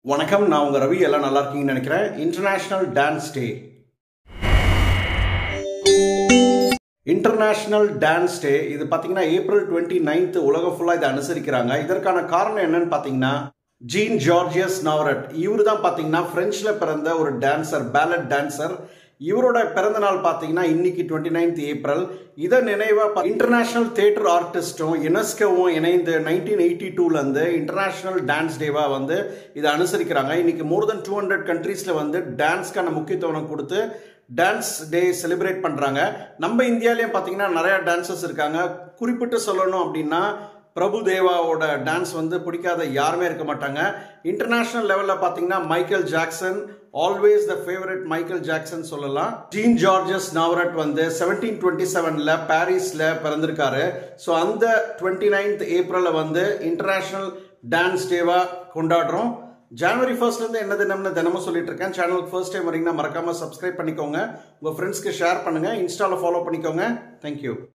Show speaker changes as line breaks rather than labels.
வணக்கம், நான் உங்க ரவி. எல்லாம் நல்லா இருக்கீங்கன்னு நினைக்கிறேன். International dance day. International dance day இது பார்த்தீங்கன்னா ஏப்ரல் 29 உலகம் ஃபுல்லாக இதை அனுசரிக்கிறாங்க. இதற்கான காரணம் என்னன்னு பார்த்தீங்கன்னா ஜீன் ஜார்ஜியஸ் நாவரட். இவர் தான் பார்த்தீங்கன்னா பிரெஞ்சில் பிறந்த ஒரு டான்சர், பேலட் டான்சர். இவரோட பிறந்த நாள் பார்த்தீங்கன்னா இன்னைக்கு 29 ஏப்ரல். இதை நினைவாக இன்டர்நேஷனல் தியேட்டர் ஆர்டிஸ்டும் யுனெஸ்கோவும் இணைந்து 1982லேருந்து இன்டர்நேஷனல் டான்ஸ் டேவாக வந்து இதை அனுசரிக்கிறாங்க. இன்னைக்கு மோர் தென் 200 கண்ட்ரீஸில் வந்து டான்ஸ்க்கான முக்கியத்துவம் கொடுத்து டான்ஸ் டே செலிப்ரேட் பண்ணுறாங்க. நம்ம இந்தியாவிலேயும் பார்த்தீங்கன்னா நிறையா டான்சர்ஸ் இருக்காங்க. குறிப்பிட்டு சொல்லணும் அப்படின்னா பிரபு தேவாவோட டான்ஸ் வந்து பிடிக்காத யாருமே இருக்க மாட்டாங்க. இன்டர்நேஷனல் லெவலில் பார்த்தீங்கன்னா Michael Jackson, always the favourite Michael Jackson சொல்லலாம். ஜீன் ஜார்ஜஸ் நாவரட் வந்து 1727ல் பாரிஸில் பிறந்திருக்காரு. ஸோ அந்த 29 ஏப்ரலில் வந்து இன்டர்நேஷனல் டான்ஸ் டேவாக கொண்டாடுறோம். ஜனவரி 1 என்ன தினம்னு தினமும் சொல்லிட்டு இருக்கேன். சேனலுக்கு ஃபர்ஸ்ட் டைம் வரீங்கன்னா மறக்காம சப்ஸ்கிரைப் பண்ணிக்கோங்க. உங்கள் ஃப்ரெண்ட்ஸ்க்கு ஷேர் பண்ணுங்க. இன்ஸ்டாவில் ஃபாலோ பண்ணிக்கோங்க. தேங்க்யூ.